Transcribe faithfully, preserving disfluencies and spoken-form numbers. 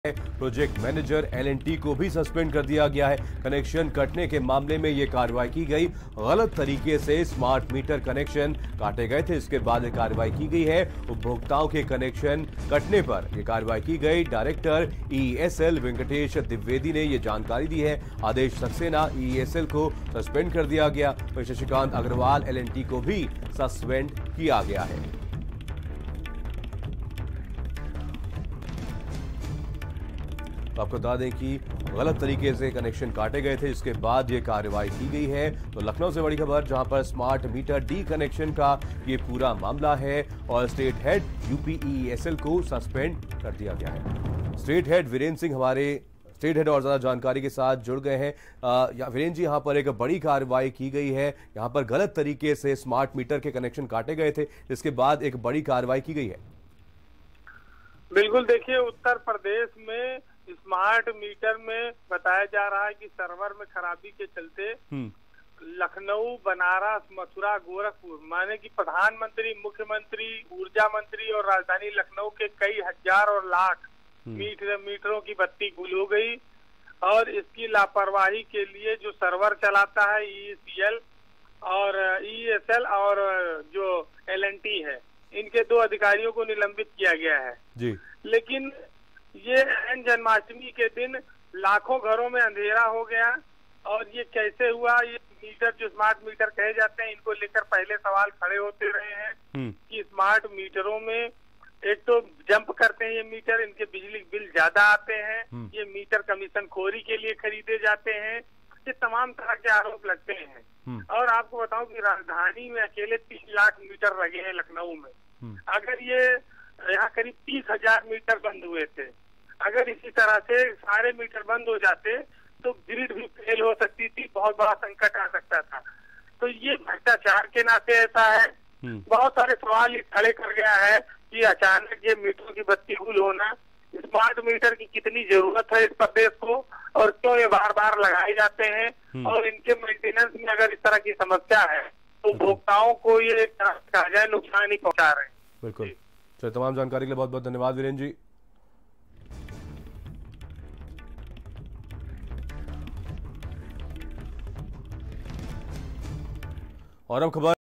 Project manager L and T को भी suspend कर दिया गया है। कनेक्शन कटने के मामले में यह कार्रवाई की गई। गलत तरीके से स्मार्ट मीटर कनेक्शन काटे गए थे, इसके बाद यह कार्रवाई की गई है। उपभोक्ताओं के कनेक्शन कटने पर यह कार्रवाई की गई। Director E S L Venkatesh Dwivedi ने यह जानकारी दी है। Aadesh Saxena E S L को सस्पेंड कर दिया गया। शशिकांत अग्रवाल एल एंड टी को भी सस्पेंड किया गया है। तो आपको बता दें कि गलत तरीके से कनेक्शन काटे गए थे, इसके बाद ये कार्रवाई की गई है। तो लखनऊ से बड़ी खबर, जहां पर स्मार्ट मीटर डी कनेक्शन का ये पूरा मामला है और state head UP E S L को सस्पेंड कर दिया गया है। स्टेट हेड वीरेंद्र सिंह हमारे स्टेट हेड और ज्यादा जानकारी के साथ जुड़ गए हैं। वीरेंद्र जी, यहां पर एक बड़ी कार्रवाई की गई है। यहां पर गलत तरीके से स्मार्ट मीटर के कनेक्शन काटे गए थे, इसके बाद एक बड़ी कार्रवाई की गई है। बिल्कुल, देखिए उत्तर प्रदेश में स्मार्ट मीटर में बताया जा रहा है कि सर्वर में खराबी के चलते लखनऊ, बनारस, मथुरा, गोरखपुर माने कि प्रधानमंत्री, मुख्यमंत्री, ऊर्जा मंत्री और राजधानी लखनऊ के कई हजार और लाख मीटर मीटरों की बत्ती गुल हो गई। और इसकी लापरवाही के लिए जो सर्वर चलाता है ई सी एल और ई एस एल और जो एल एंड टी है, इनके दो अधिकारियों को निलंबित किया गया है जी। लेकिन ये जन्माष्टमी के दिन लाखों घरों में अंधेरा हो गया और ये कैसे हुआ? ये मीटर जो स्मार्ट मीटर कहे जाते हैं, इनको लेकर पहले सवाल खड़े होते रहे हैं कि स्मार्ट मीटरों में एक तो जंप करते हैं ये मीटर, इनके बिजली बिल ज्यादा आते हैं, ये मीटर कमीशन खोरी के लिए खरीदे जाते हैं, ये तमाम तरह के आरोप लगते हैं। और आपको बताऊं कि राजधानी में अकेले तीन लाख मीटर लगे हैं लखनऊ में। अगर ये यहाँ करीब तीस हजार मीटर बंद हुए थे, अगर इसी तरह से सारे मीटर बंद हो जाते तो ग्रिड भी फेल हो सकती थी, बहुत बड़ा संकट आ सकता था। तो ये भ्रष्टाचार के नाते ऐसा है। बहुत सारे सवाल खड़े कर गया है कि अचानक ये मीटरों की बत्ती गुल होना, स्मार्ट मीटर की कितनी जरूरत है इस प्रदेश को और क्यों ये बार बार लगाए जाते हैं, और इनके मेंटेनेंस में अगर इस तरह की समस्या है तो उपभोक्ताओं को ये कहा जाए नुकसान ही पहुंचा रहे हैं। बिल्कुल, तो तमाम जानकारी के लिए बहुत बहुत धन्यवाद वीरेंद्र जी। और अब खबर